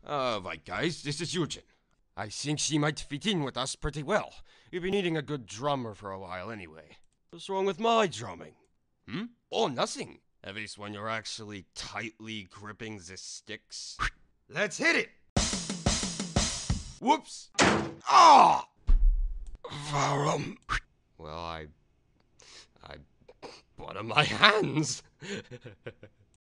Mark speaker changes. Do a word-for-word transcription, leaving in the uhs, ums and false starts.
Speaker 1: Uh, right guys, this is Yujin. I think she might fit in with us pretty well. We've been needing a good drummer for a while anyway. What's wrong with my drumming? Hmm? Oh, nothing. At least when you're actually tightly gripping the sticks. Let's hit it! Whoops! Ah! Varum. Well, I... I... What are my hands?